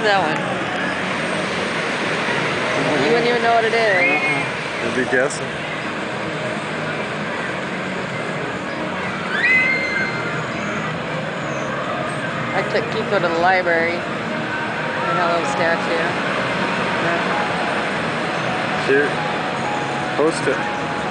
that one? You wouldn't even know what it is. You'd be guessing. I took Kiko to the library. And that little statue. Cute. Post it.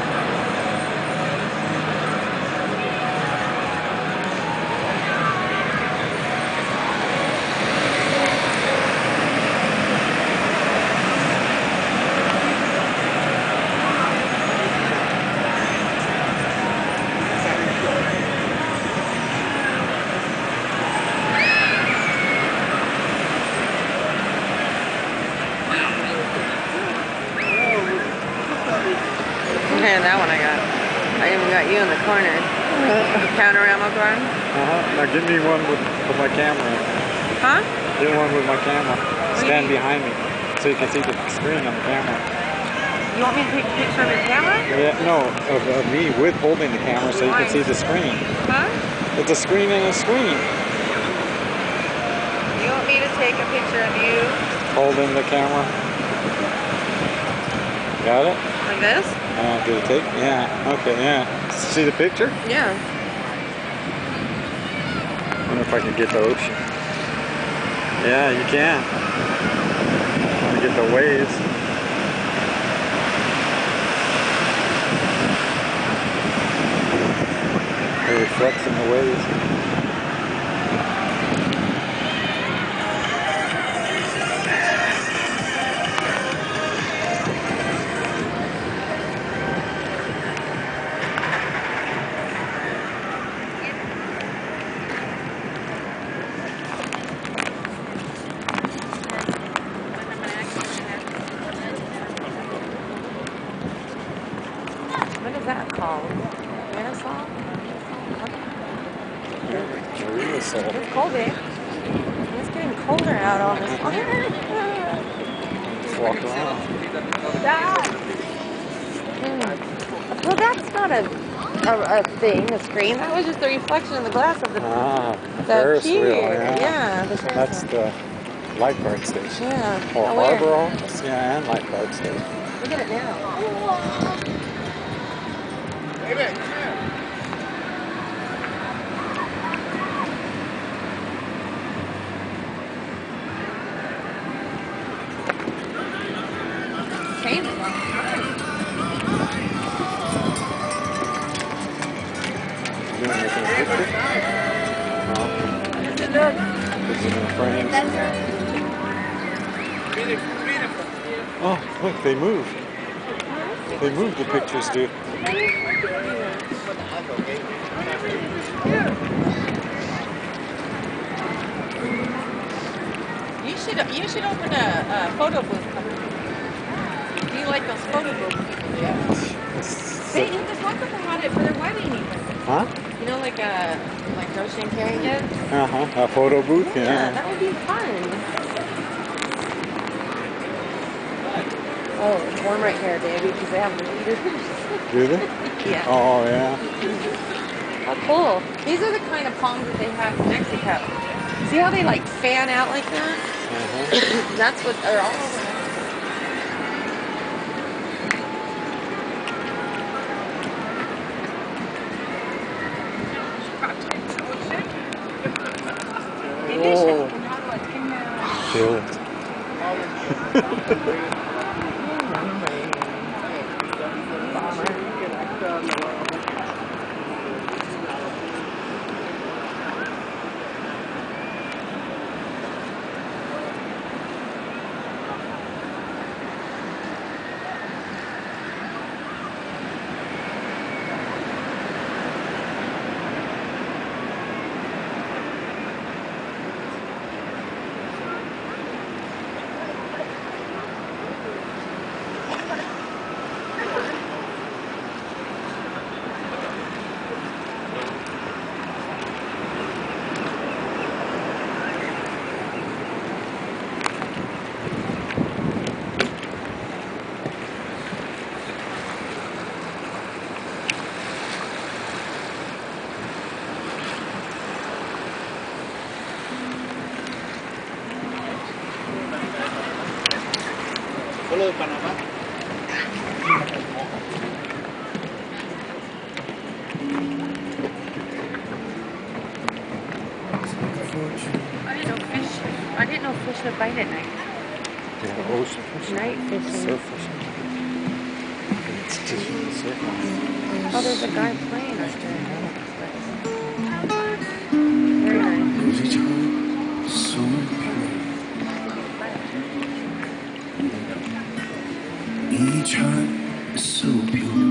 Okay, that one I got. I even got you in the corner. Panorama run. Now give me one with my camera. Huh? Give me one with my camera. Stand behind me so you can see the screen on the camera. You want me to take a picture of your camera? Yeah, no, of me with holding the camera so you can see the screen. Huh? It's a screen and a screen. You want me to take a picture of you? Holding the camera. Got it? Like this? Did it take? Yeah. Okay, yeah. See the picture? Yeah. I wonder if I can get the ocean. Yeah, you can. I want to get the waves. It reflects in the waves. What is that called? Parasol? Marina salt. It's cold, eh? It's getting colder out on this one. Just walk around. Well, that's not a thing, a screen. That was just the reflection in the glass of the Ferris pier. wheel, yeah. Yeah, That's the lifeguard station. Yeah. Or Oh, harbor office, yeah, and lifeguard station. Look at it now. David, Changed a long time. You want to make a picture? No. Is it in frames? Oh, look, they move. They move the pictures, dude. You should open a photo booth company. Do you like those photo booth people? Yeah. There's one that had it for their wedding even. Huh? You know, like Roche and Carrie did? Uh-huh, a photo booth, Yeah, that would be fun. Oh, it's warm right here, baby, because they have the heaters. Do they? Yeah. Oh, yeah. How cool. These are the kind of palms that they have in Mexico. See how they like fan out like that? Uh-huh. That's what they're all over Mexico. Feel it. Solo de Panamá. I didn't know fish would bite at night. Yeah, ocean fishing. Night fishing. Surf fishing. It's teaching the surf on. Oh, there's a guy playing up there. Very nice. Each heart so pure. Each heart is so pure.